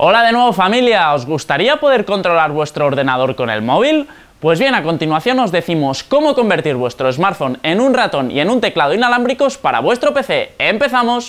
Hola de nuevo familia, ¿os gustaría poder controlar vuestro ordenador con el móvil? Pues bien, a continuación os decimos cómo convertir vuestro smartphone en un ratón y en un teclado inalámbricos para vuestro PC. ¡Empezamos!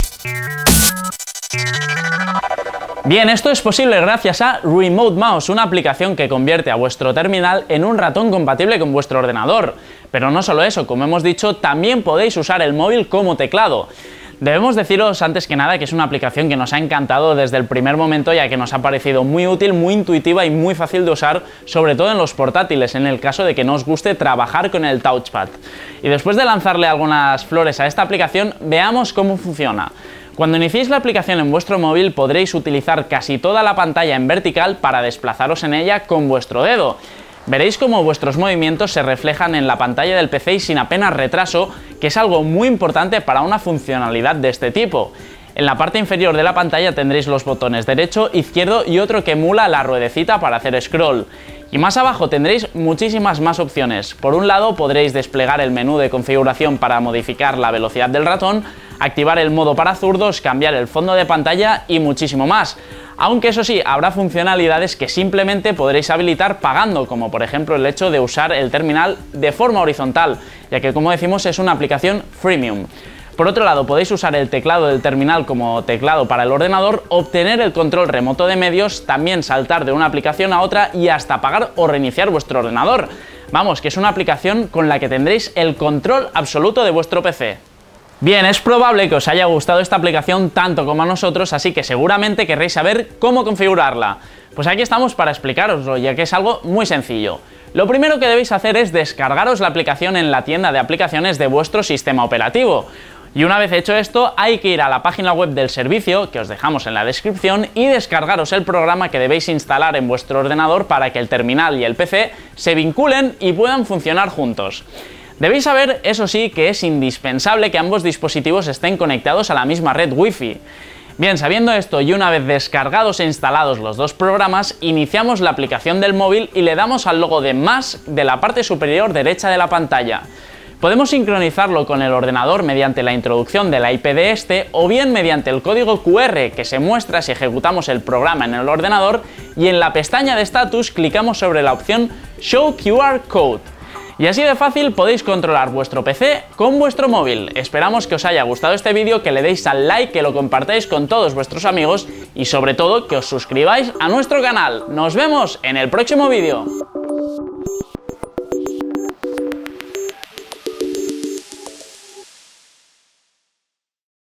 Bien, esto es posible gracias a Remote Mouse, una aplicación que convierte a vuestro terminal en un ratón compatible con vuestro ordenador. Pero no solo eso, como hemos dicho, también podéis usar el móvil como teclado. Debemos deciros antes que nada que es una aplicación que nos ha encantado desde el primer momento, ya que nos ha parecido muy útil, muy intuitiva y muy fácil de usar, sobre todo en los portátiles, en el caso de que no os guste trabajar con el touchpad. Y después de lanzarle algunas flores a esta aplicación, veamos cómo funciona. Cuando iniciéis la aplicación en vuestro móvil podréis utilizar casi toda la pantalla en vertical para desplazaros en ella con vuestro dedo. Veréis cómo vuestros movimientos se reflejan en la pantalla del PC y sin apenas retraso, que es algo muy importante para una funcionalidad de este tipo. En la parte inferior de la pantalla tendréis los botones derecho, izquierdo y otro que emula la ruedecita para hacer scroll. Y más abajo tendréis muchísimas más opciones. Por un lado podréis desplegar el menú de configuración para modificar la velocidad del ratón, activar el modo para zurdos, cambiar el fondo de pantalla y muchísimo más. Aunque eso sí, habrá funcionalidades que simplemente podréis habilitar pagando, como por ejemplo el hecho de usar el terminal de forma horizontal, ya que como decimos es una aplicación freemium. Por otro lado, podéis usar el teclado del terminal como teclado para el ordenador, obtener el control remoto de medios, también saltar de una aplicación a otra y hasta apagar o reiniciar vuestro ordenador. Vamos, que es una aplicación con la que tendréis el control absoluto de vuestro PC. Bien, es probable que os haya gustado esta aplicación tanto como a nosotros, así que seguramente querréis saber cómo configurarla. Pues aquí estamos para explicaroslo, ya que es algo muy sencillo. Lo primero que debéis hacer es descargaros la aplicación en la tienda de aplicaciones de vuestro sistema operativo. Y una vez hecho esto, hay que ir a la página web del servicio, que os dejamos en la descripción, y descargaros el programa que debéis instalar en vuestro ordenador para que el terminal y el PC se vinculen y puedan funcionar juntos. Debéis saber, eso sí, que es indispensable que ambos dispositivos estén conectados a la misma red Wi-Fi. Bien, sabiendo esto y una vez descargados e instalados los dos programas, iniciamos la aplicación del móvil y le damos al logo de más de la parte superior derecha de la pantalla. Podemos sincronizarlo con el ordenador mediante la introducción de la IP de este o bien mediante el código QR que se muestra si ejecutamos el programa en el ordenador, y en la pestaña de status clicamos sobre la opción Show QR Code. Y así de fácil podéis controlar vuestro PC con vuestro móvil. Esperamos que os haya gustado este vídeo, que le deis al like, que lo compartáis con todos vuestros amigos y sobre todo que os suscribáis a nuestro canal. ¡Nos vemos en el próximo vídeo!